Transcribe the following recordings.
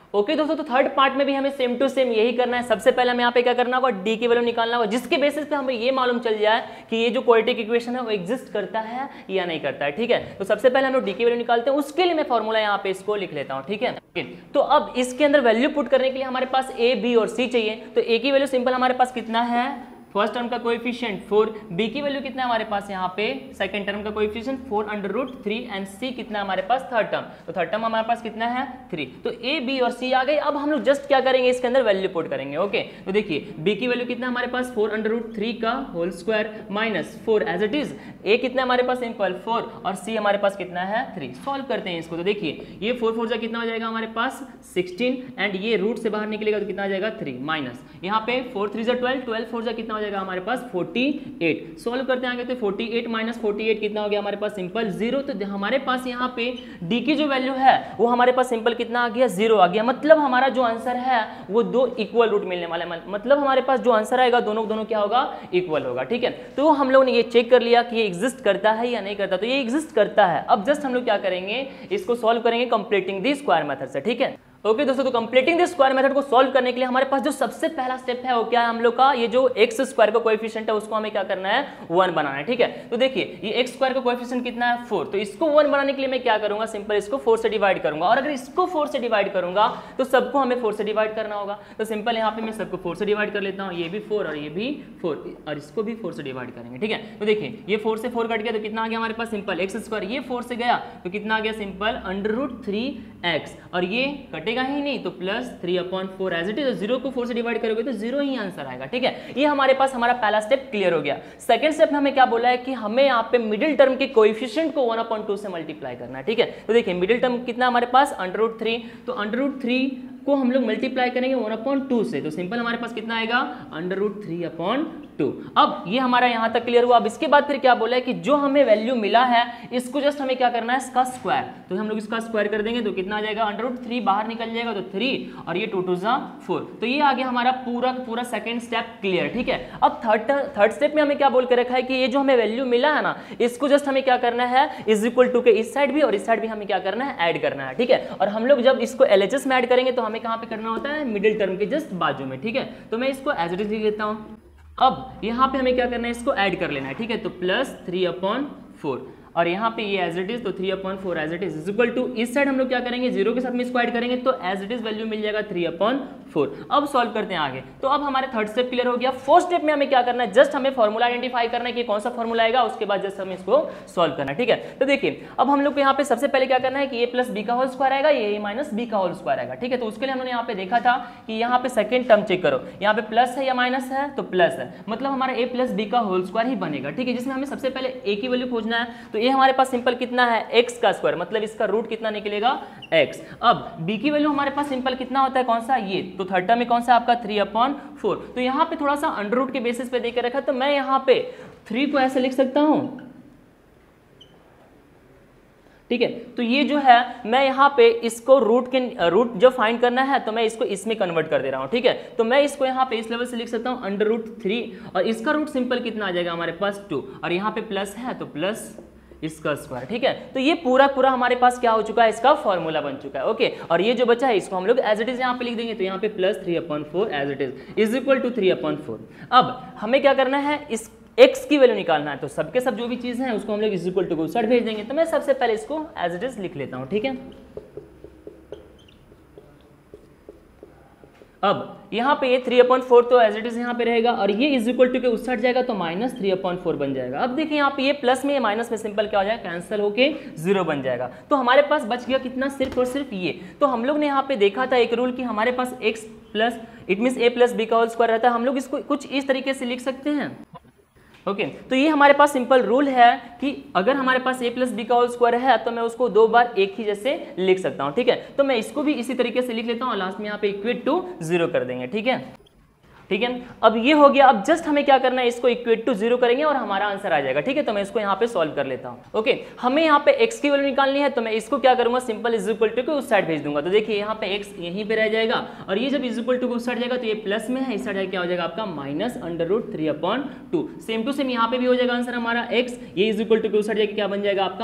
Okay दोस्तों, तो third part में भी हमें सेम टू सेम यही करना है। सबसे पहले हमें यहाँ पे क्या करना होगा, डी की वैल्यू निकालना होगा, जिसके बेसिस पे हमें ये मालूम चल जाए कि ये जो क्वाड्रेटिक इक्वेशन है वो एग्जिस्ट करता है या नहीं करता है। ठीक है, तो सबसे पहले हम लोग डी की वैल्यू निकालते हैं, उसके लिए मैं फॉर्मूला यहाँ पे इसको लिख लेता हूँ। ठीक है, तो अब इसके अंदर वैल्यू पुट करने के लिए हमारे पास ए, बी और सी चाहिए। तो ए की वैल्यू सिंपल हमारे पास कितना है, फर्स्ट टर्म का कोएफिशिएंट 4, बी की वैल्यू कितना है हमारे पास यहाँ पे, सेकंड टर्म का कोएफिशिएंट 4√3 एंड सी कितना है हमारे पास, थर्ड टर्म। तो थर्ड टर्म हमारे पास कितना है 3। तो ए, बी और सी आ गए। अब हम लोग जस्ट क्या करेंगे, इसके अंदर वैल्यू पुट करेंगे। ओके, तो देखिए बी की वैल्यू कितना है हमारे पास, 4√3 का whole square minus 4 as it is. A कितना है हमारे पास, सिंपल 4, और सी हमारे पास कितना है 3। सॉल्व करते हैं इसको। तो देखिए ये 4 4 जा कितना हो जाएगा हमारे पास 16, एंड ये रूट से बाहर निकलेगा तो कितना आ जाएगा 3 माइनस, यहाँ पे 4 3 जा 12, 12 4 जा कितना हो जाएगा हमारे पास 48। सॉल्व करते हैं आगे, तो 48 माइनस 48 कितना हो गया हमारे पास, सिंपल 0। तो हमारे पास यहाँ पे डी की जो वैल्यू है वो हमारे पास सिंपल कितना आ गया, 0 आ गया। मतलब हमारा जो आंसर है वो दो इक्वल रूट मिलने वाला है, मतलब हमारे पास जो आंसर आएगा दोनों क्या होगा, इक्वल होगा। ठीक है, तो हम लोग ने ये चेक कर लिया कि ये एग्जिस्ट करता है या नहीं करता। तो ये एग्जिस्ट करता है। अब जस्ट हम लोग क्या करेंगे, इसको सॉल्व करेंगे कंप्लीटिंग द स्क्वायर मेथड से। ठीक है, ओके दोस्तों, तो कंप्लीटिंग द स्क्वायर मेथड को सॉल्व करने के लिए हमारे पास जो सबसे पहला स्टेप है वो क्या है, हम लोग का ये जो एक्स स्क्वायर का कोएफिशिएंट है उसको हमें क्या करना है, 1 बनाना है। ठीक है, तो देखिए ये एक्स स्क्वायर का कोएफिशिएंट कितना है 4, तो इसको 1 बनाने के लिए मैं क्या करूंगा, सिंपल इसको 4 से डिवाइड करूंगा, और अगर इसको 4 से डिवाइड करूंगा तो सबको हमें 4 से डिवाइड करना होगा। तो सिंपल यहाँ पे मैं सबको 4 से डिवाइड कर लेता हूँ, ये भी 4 और ये भी 4, और इसको भी 4 से डिवाइड करेंगे। ठीक है, तो देखिए ये 4 से 4 कट गया तो कितना आ गया हमारे पास, सिंपल एक्स स्क्वायर, ये 4 से गया तो कितना आ गया, सिंपल √3x, और ये कटेगा ही नहीं तो प्लस 3/4 एज इट इज। 0 को 4 से डिवाइड करोगे तो 0 ही आंसर आएगा। ठीक है, ये हमारे पास हमारा पहला स्टेप क्लियर हो गया। सेकंड स्टेप में हमें क्या बोला है कि हमें यहाँ पे मिडिल टर्म के कोएफिशिएंट को 1/2 से मल्टीप्लाई करना है। ठीक है, तो देखिए मिडिल टर्म कितना हमारे पास, √3, तो √3 को हम लोग मल्टीप्लाई करेंगे 1/2 से, तो सिंपल हमारे पास कितना आएगा, √3/2। अब ये हमारा यहां तक क्लियर हुआ। अब इसके बाद फिर क्या बोला है कि जो हमें वैल्यू मिला है इसको जस्ट हमें क्या करना है, इसका स्क्वायर। तो हम लोग इसका स्क्वायर कर देंगे तो कितना आ जाएगा, √3 बाहर निकल जाएगा तो 3, और ये 2 2 जा 4। तो ये आ गया हमारा पूरा सेकंड स्टेप क्लियर। ठीक है, अब थर्ड स्टेप में हमें क्या बोल के रखा है कि ये जो हमें वैल्यू मिला है ना, इसको जस्ट हमें क्या करना है, इज इक्वल टू के इस साइड भी और इस साइड भी हमें क्या करना है, ऐड करना है। ठीक है, और हम लोग जब इसको LHS में ऐड करेंगे तो हमें कहां पे करना होता है, मिडिल टर्म के जस्ट बाजू में। ठीक है, तो मैं इसको एज इट इज लिख लेता हूं। अब यहां पे हमें क्या करना है, इसको ऐड कर लेना है। ठीक है, तो प्लस 3/4, और यहाँ पे ये एज इट इज, तो 3/4 as it is equal to, इस साइड हम लोग क्या करेंगे, 0 के साथ में इसको ऐड करेंगे तो एज इट इज वैल्यू मिल जाएगा 3/4। अब सॉल्व करते हैं आगे। तो अब हमारे थर्ड स्टेप क्लियर हो गया। फोर्थ स्टेप में हमें क्या करना है, जस्ट हमें फॉर्मूला आइडेंटिफाई करना है कि कौन सा फॉर्मूला आएगा, उसके बाद जस्ट हमें इसको सॉल्व करना है। ठीक है, तो देखिए अब हम लोग को यहाँ पे सबसे पहले क्या करना है कि a + b का होल स्क्वायर आएगा, ये a - b का होल स्क्वायर आएगा। ठीक है, तो उसके लिए हमने यहाँ पे देखा था कि यहाँ पे सेकंड टर्म चेक करो, यहाँ पे प्लस है या माइनस है, तो प्लस है, मतलब हमारा a + b का होल स्क्वायर ही बनेगा। ठीक है, जिसमें हमें सबसे पहले a की वैल्यू खोजना है, तो a हमारे पास सिंपल कितना है, x का स्क्वायर, मतलब इसका रूट कितना निकलेगा, x। अब b की वैल्यू हमारे पास सिंपल कितना होता है, कौन सा, ये, तो थर्ड टर्म में कौन सा आपका 3/4। तो यहाँ पे थोड़ा सा अंडर रूट के बेसिस पे देकर रखा, तो मैं यहाँ पे 3 को ऐसे लिख सकता हूं। ठीक है, तो ये जो है मैं यहाँ पे इसको रूट जब फाइंड करना है तो मैं इसको इसमें कन्वर्ट कर दे रहा हूँ। ठीक है, तो मैं इसको यहाँ पे इस लेवल से लिख सकता हूँ √3, और इसका रूट सिंपल कितना आ जाएगा हमारे पास 2, और यहाँ पे प्लस है तो प्लस इसका स्क्वायर। ठीक है, तो ये पूरा हमारे पास क्या हो चुका है, इसका फॉर्मूला बन चुका है। ओके, और ये जो बचा है इसको हम लोग एज इट इज यहाँ पे लिख देंगे, तो यहाँ पे plus 3/4 as it is equal to 3/4। अब हमें क्या करना है, इस x की वैल्यू निकालना है, तो सबके सब जो भी चीज है उसको हम लोग इज इक्वल टू को उस साइड भेज देंगे। तो मैं सबसे पहले इसको एज इट इज लिख लेता हूँ। ठीक है, अब यहाँ पे ये 3/4 तो एज इट इज यहाँ पे रहेगा, और ये इज इक्वल टू के उस साइड जाएगा तो माइनस 3/4 बन जाएगा। अब देखिए यहाँ पे ये प्लस में, ये माइनस में सिंपल क्या हो जाएगा, कैंसिल होके 0 बन जाएगा। तो हमारे पास बच गया कितना, सिर्फ और सिर्फ ये। तो हम लोग ने यहाँ पे देखा था एक रूल कि हमारे पास x plus it means a + b का होल स्क्वायर रहता है, हम लोग इसको कुछ इस तरीके से लिख सकते हैं। ओके, तो ये हमारे पास सिंपल रूल है कि अगर हमारे पास a + b का होल स्क्वायर है तो मैं उसको 2 बार एक ही जैसे लिख सकता हूं। ठीक है, तो मैं इसको भी इसी तरीके से लिख लेता हूं, और लास्ट में यहाँ पे इक्वल टू 0 कर देंगे। ठीक है, ठीक है। अब ये हो गया, अब जस्ट हमें क्या करना है, इसको इक्वेट टू 0 करेंगे और हमारा आंसर आ जाएगा। ठीक है, तो मैं इसको यहाँ पे सॉल्व कर लेता हूँ। ओके, हमें यहाँ पे x की वैल्यू निकालनी है, तो मैं इसको क्या करूंगा, सिंपल इज इक्वल टू को उस साइड भेज दूंगा। तो देखिए यहाँ पे x यहीं पे रह जाएगा और ये जब इज इक्वल टू को उस साइड जाएगा तो ये प्लस में है, इस साइड क्या हो जाएगा आपका -√3/2। सेम टू सेम यहाँ पे भी हो जाएगा आंसर हमारा x, ये इज इक्वल टू को उस साइड जाएगा क्या बन जाएगा आपका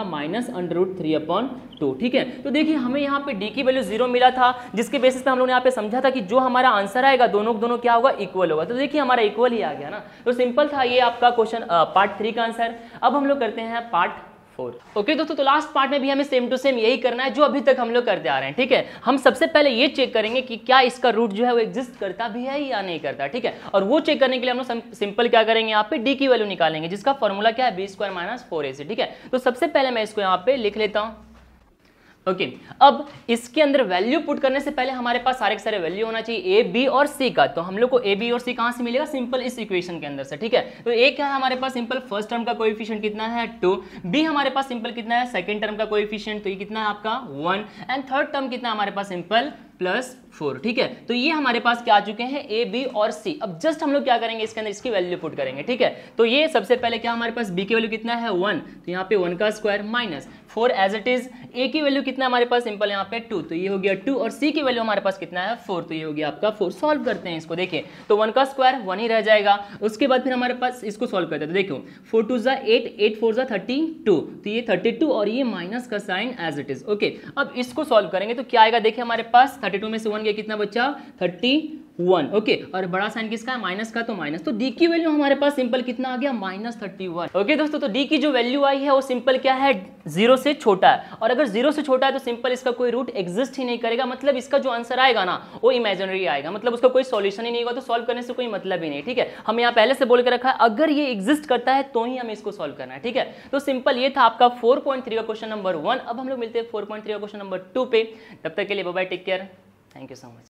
-√3/2। ठीक है, तो देखिए हमें यहाँ पे d की वैल्यू 0 मिला था, जिसके बेसिस पे हम लोग ने यहाँ पे समझा था कि जो हमारा आंसर आएगा दोनों दोनों क्या होगा, इक्वल होगा। तो देखिए हमारा इक्वल ही आ गया ना, तो सिंपल था ये आपका क्वेश्चन पार्ट 3 का आंसर। अब हम लोग करते हैं पार्ट 4। ओके दोस्तों, तो लास्ट पार्ट में भी हमें सेम टू सेम यही करना है जो अभी तक हम लोग करते आ रहे हैं। ठीक है, हम सबसे पहले ये चेक करेंगे कि क्या इसका रूट जो है वो एग्जिस्ट करता भी है या नहीं करता। ठीक है, और वो चेक करने के लिए हम लोग सिंपल क्या करेंगे, यहाँ पे डी की वैल्यू निकालेंगे, जिसका फॉर्मूला क्या है, b² - 4ac। ठीक है, तो सबसे पहले मैं इसको यहाँ पे लिख लेता हूँ। ओके, अब इसके अंदर वैल्यू पुट करने से पहले हमारे पास सारे के सारे वैल्यू होना चाहिए a b और c का। तो हम लोग को a b और c कहां से मिलेगा, सिंपल इस इक्वेशन के अंदर से। ठीक है, तो a क्या है हमारे पास, सिंपल फर्स्ट टर्म का कोएफिशिएंट कितना है 2, b हमारे पास सिंपल कितना है सेकंड टर्म का कोएफिशिएंट, तो ये कितना है आपका 1, एंड थर्ड टर्म कितना है हमारे पास सिंपल +4। ठीक है, तो ये हमारे पास क्या आ चुके हैं a b और c। अब जस्ट हम लोग क्या करेंगे, इसके अंदर इसकी वैल्यू पुट करेंगे। ठीक है, तो ये सबसे पहले क्या हमारे पास b की वैल्यू कितना है 1, तो यहाँ पे 1 का square minus 4 as it is, a की वैल्यू कितना है हमारे पास सिंपल यहाँ पे 2, तो ये हो गया 2, और c की वैल्यू हमारे पास कितना है 4, तो ये हो गया आपका 4। सॉल्व करते हैं इसको, देखिए तो 1 का स्क्वायर 1 ही रह जाएगा। उसके बाद फिर हमारे पास इसको सॉल्व करते हैं, तो देखो 4 2 = 8, 8 4 = 32, तो ये 32 और ये माइनस का sign as it is. Okay, अब इसको सॉल्व करेंगे तो क्या आएगा, देखिए हमारे पास 32 में से 1 गया, कितना बच्चा 31। ओके, और बड़ा साइन किसका है, माइनस का, तो माइनस, तो डी की वैल्यू हमारे पास सिंपल कितना आ गया -31। ओके दोस्तों, तो डी की जो वैल्यू आई है वो सिंपल क्या है, 0 से छोटा है, और अगर 0 से छोटा है तो सिंपल इसका कोई रूट एग्जिस्ट ही नहीं करेगा, मतलब इसका जो आंसर आएगा ना वो इमेजिनरी आएगा, मतलब उसका कोई सॉल्यूशन ही नहीं होगा, तो सॉल्व करने से कोई मतलब ही नहीं। ठीक है, हम यहाँ पहले से बोल के रखा है अगर ये एग्जिस्ट करता है तो ही हमें इसको सॉल्व करना है। ठीक है, तो सिंपल ये था आपका 4.3 का क्वेश्चन नंबर 1। अब हम लोग मिलते हैं 4.3 का क्वेश्चन नंबर 2 पे, तब तक के लिए bye bye, take care, thank you so much.